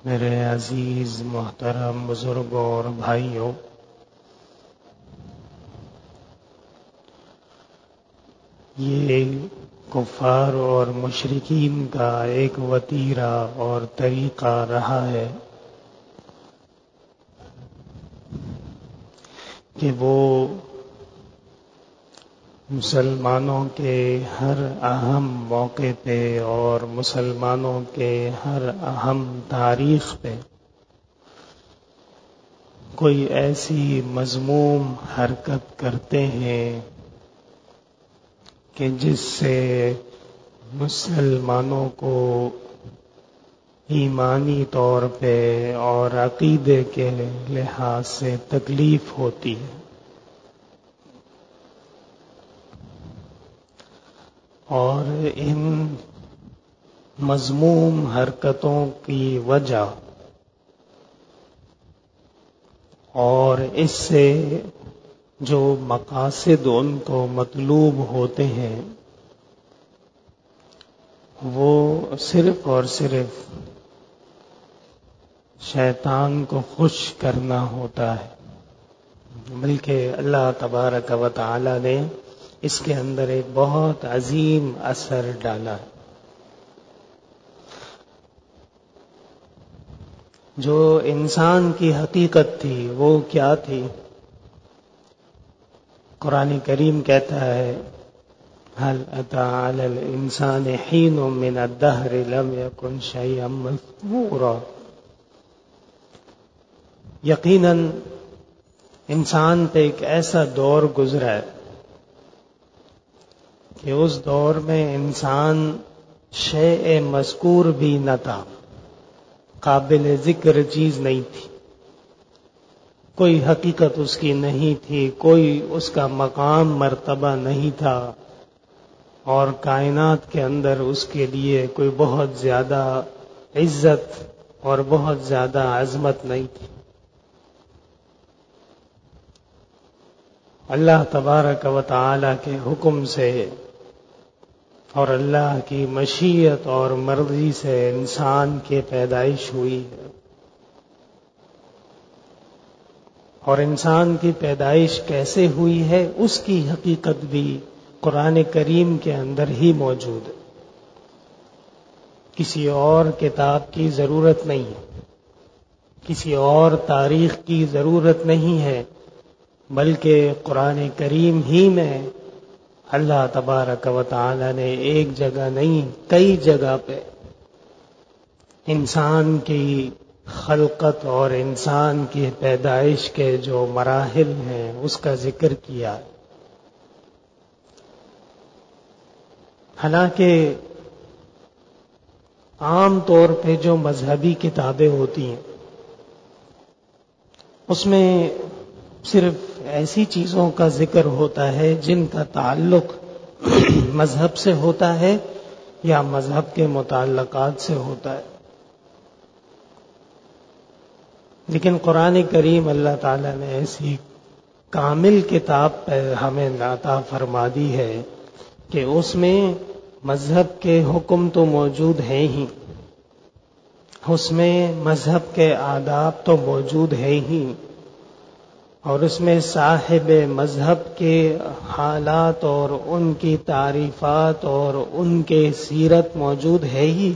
میرے عزیز محترم بزرگوں اور بھائیوں، یہ کفار اور مشرکین کا ایک وتیرہ اور طریقہ رہا ہے کہ وہ مسلمانوں کے ہر اہم موقع پہ اور مسلمانوں کے ہر اہم تاریخ پہ کوئی ایسی مذموم حرکت کرتے ہیں کہ جس سے مسلمانوں کو ایمانی طور پہ اور عقیدے کے لحاظ سے تکلیف ہوتی ہے، اور ان مذموم حرکتوں کی وجہ اور اس سے جو مقاصد ان کو مطلوب ہوتے ہیں وہ صرف اور صرف شیطان کو خوش کرنا ہوتا ہے، بلکہ اللہ تبارک و تعالی نے اس کے اندر ایک بہت عظیم اثر ڈالا ہے۔ جو انسان کی حقیقت تھی وہ کیا تھی؟ قرآن کریم کہتا ہے هل أتى على الإنسان حين من الدهر لم يكن شيئا مذكورا۔ یقیناً انسان پہ ایک ایسا دور گزرا ہے کہ اس دور میں انسان شیء مذکور بھی نہ تھا، قابل ذکر چیز نہیں تھی، کوئی حقیقت اس کی نہیں تھی، کوئی اس کا مقام مرتبہ نہیں تھا، اور کائنات کے اندر اس کے لیے کوئی بہت زیادہ عزت اور بہت زیادہ عظمت نہیں تھی۔ اللہ تبارک و تعالی کے حکم سے اور اللہ کی مشیت اور مرضی سے انسان کی پیدائش ہوئی ہے، اور انسان کی پیدائش کیسے ہوئی ہے اس کی حقیقت بھی قرآن کریم کے اندر ہی موجود ہے، کسی اور کتاب کی ضرورت نہیں ہے، کسی اور تاریخ کی ضرورت نہیں ہے، بلکہ قرآن کریم ہی میں اللہ تبارک و تعالی نے ایک جگہ نہیں کئی جگہ پہ انسان کی خلقت اور انسان کی پیدائش کے جو مراحل ہیں اس کا ذکر کیا ہے۔ حالانکہ عام طور پہ جو مذہبی کتابیں ہوتی ہیں اس میں صرف ایسی چیزوں کا ذکر ہوتا ہے جن کا تعلق مذہب سے ہوتا ہے یا مذہب کے متعلقات سے ہوتا ہے، لیکن قرآن کریم اللہ تعالیٰ نے ایسی کامل کتاب پہ ہمیں عطا فرما دی ہے کہ اس میں مذہب کے حکم تو موجود ہیں ہی، اس میں مذہب کے آداب تو موجود ہیں ہی، اور اس میں صاحب مذہب کے حالات اور ان کی تعریفات اور ان کے سیرت موجود ہے ہی،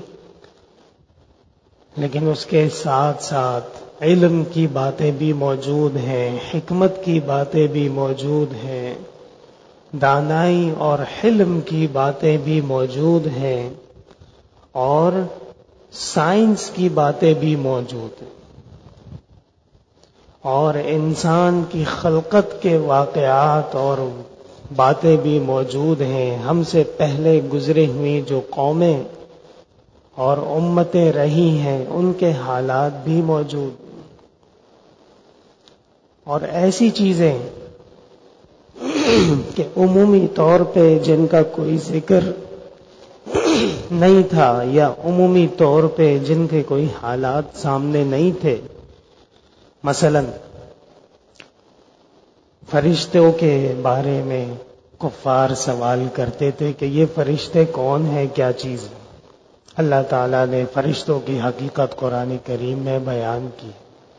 لیکن اس کے ساتھ ساتھ علم کی باتیں بھی موجود ہیں، حکمت کی باتیں بھی موجود ہیں، دانائی اور حلم کی باتیں بھی موجود ہیں، اور سائنس کی باتیں بھی موجود ہیں، اور انسان کی خلقت کے واقعات اور باتیں بھی موجود ہیں، ہم سے پہلے گزرے ہوئی جو قومیں اور امتیں رہی ہیں ان کے حالات بھی موجود، اور ایسی چیزیں کہ عمومی طور پہ جن کا کوئی ذکر نہیں تھا یا عمومی طور پہ جن کے کوئی حالات سامنے نہیں تھے۔ مثلا فرشتوں کے بارے میں کفار سوال کرتے تھے کہ یہ فرشتے کون ہیں، کیا چیز ہے؟ اللہ تعالیٰ نے فرشتوں کی حقیقت قرآن کریم میں بیان کی۔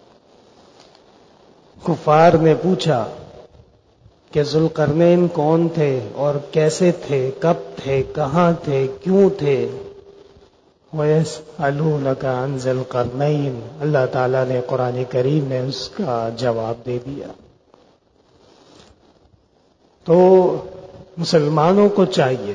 کفار نے پوچھا کہ ذوالقرنین کون تھے اور کیسے تھے، کب تھے، کہاں تھے، کیوں تھے؟ وَيَسْأَلُونَكَ عَنْ ذِي الْقَرْنَيْنِ، اللہ تعالیٰ نے قرآن کریم میں اس کا جواب دے دیا۔ تو مسلمانوں کو چاہیے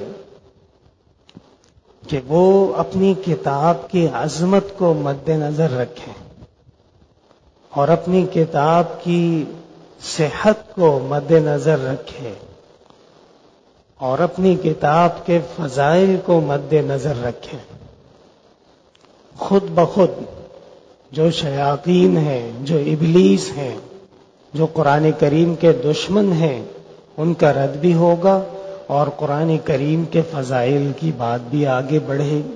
کہ وہ اپنی کتاب کی عظمت کو مد نظر رکھیں اور اپنی کتاب کی صحت کو مد نظر رکھیں اور اپنی کتاب کے فضائل کو مد نظر رکھیں۔ خود بخود جو شیاطین ہیں، جو ابلیس ہیں، جو قرآن کریم کے دشمن ہیں، ان کا رد بھی ہوگا اور قرآن کریم کے فضائل کی بات بھی آگے بڑھے گی۔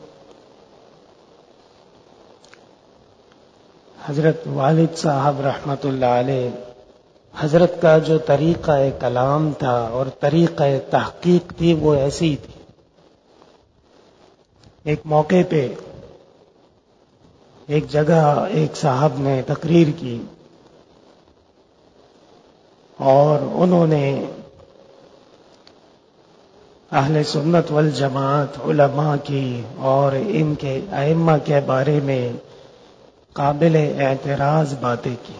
حضرت والد صاحب رحمت اللہ علیہ، حضرت کا جو طریقہ کلام تھا اور طریقہ تحقیق تھی وہ ایسی تھی۔ ایک موقع پہ ایک جگہ ایک صاحب نے تقریر کی اور انہوں نے اہل سنت والجماعت علماء کی اور ان کے ائمہ کے بارے میں قابل اعتراض باتیں کی،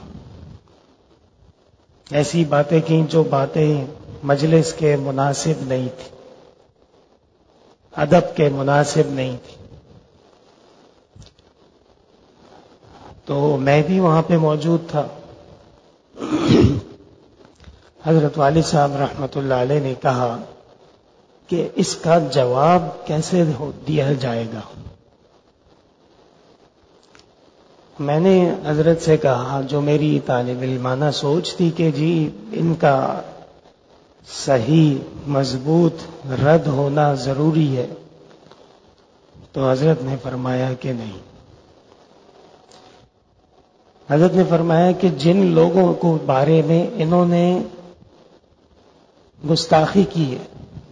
ایسی باتیں کی جو باتیں مجلس کے مناسب نہیں تھی، ادب کے مناسب نہیں تھی۔ تو میں بھی وہاں پہ موجود تھا۔ حضرت والد صاحب رحمت اللہ علیہ نے کہا کہ اس کا جواب کیسے دیا جائے گا؟ میں نے حضرت سے کہا، جو میری طالب علمانہ سوچ تھی کہ جی ان کا صحیح مضبوط رد ہونا ضروری ہے، تو حضرت نے فرمایا کہ نہیں۔ حضرت نے فرمایا کہ جن لوگوں کو بارے میں انہوں نے گستاخی کی ہے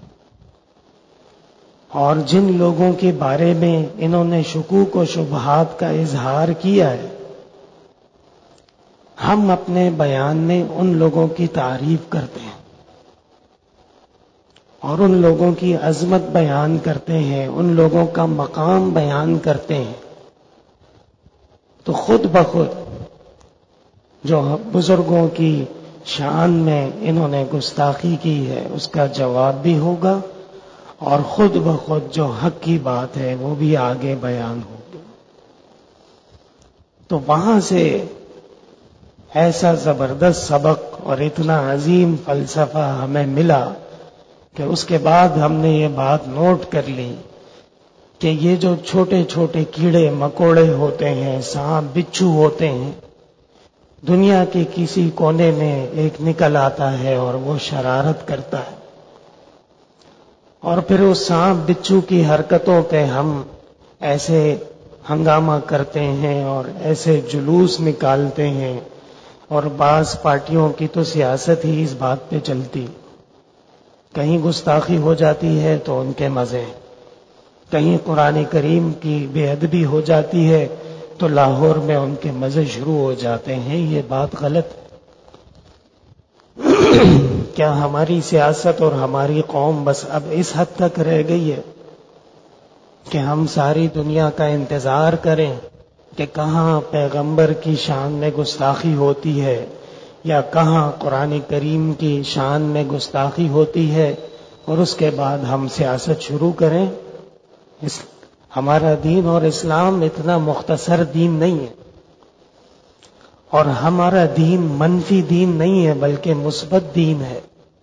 اور جن لوگوں کے بارے میں انہوں نے شکوک و شبہات کا اظہار کیا ہے، ہم اپنے بیان میں ان لوگوں کی تعریف کرتے ہیں اور ان لوگوں کی عظمت بیان کرتے ہیں، ان لوگوں کا مقام بیان کرتے ہیں۔ تو خود بخود جو بزرگوں کی شان میں انہوں نے گستاخی کی ہے اس کا جواب بھی ہوگا اور خود بخود جو حق کی بات ہے وہ بھی آگے بیان ہوگی۔ تو وہاں سے ایسا زبردست سبق اور اتنا عظیم فلسفہ ہمیں ملا کہ اس کے بعد ہم نے یہ بات نوٹ کر لی کہ یہ جو چھوٹے چھوٹے کیڑے مکوڑے ہوتے ہیں، سانپ بچھو ہوتے ہیں، دنیا کے کسی کونے میں ایک نکل آتا ہے اور وہ شرارت کرتا ہے اور پھر اس سانپ بچھو کی حرکتوں پہ ہم ایسے ہنگامہ کرتے ہیں اور ایسے جلوس نکالتے ہیں، اور بعض پارٹیوں کی تو سیاست ہی اس بات پہ چلتی، کہیں گستاخی ہو جاتی ہے تو ان کے مزے، کہیں قرآن کریم کی بے ادبی ہو جاتی ہے تو لاہور میں ان کے مزے شروع ہو جاتے ہیں۔ یہ بات غلط ہے۔ کیا ہماری سیاست اور ہماری قوم بس اب اس حد تک رہ گئی ہے کہ ہم ساری دنیا کا انتظار کریں کہ کہاں پیغمبر کی شان میں گستاخی ہوتی ہے یا کہاں قرآن کریم کی شان میں گستاخی ہوتی ہے اور اس کے بعد ہم سیاست شروع کریں؟ ہمارا دین اور اسلام اتنا مختصر دین نہیں ہے اور ہمارا دین منفی دین نہیں ہے بلکہ مثبت دین ہے۔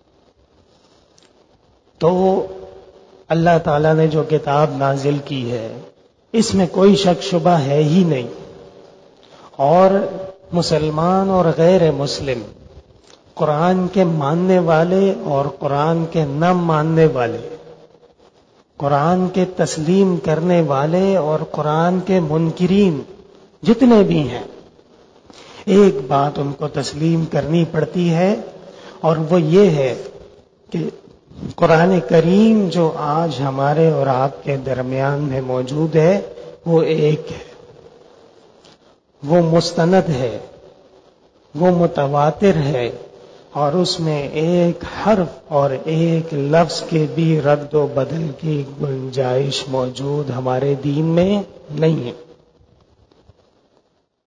تو اللہ تعالیٰ نے جو کتاب نازل کی ہے اس میں کوئی شک شبہ ہے ہی نہیں، اور مسلمان اور غیر مسلم، قرآن کے ماننے والے اور قرآن کے نہ ماننے والے، قرآن کے تسلیم کرنے والے اور قرآن کے منکرین جتنے بھی ہیں، ایک بات ان کو تسلیم کرنی پڑتی ہے اور وہ یہ ہے کہ قرآن کریم جو آج ہمارے اور آپ کے درمیان میں موجود ہے وہ ایک ہے، وہ مستند ہے، وہ متواتر ہے، اور اس میں ایک حرف اور ایک لفظ کے بھی رد و بدل کی گنجائش موجود ہمارے دین میں نہیں ہے۔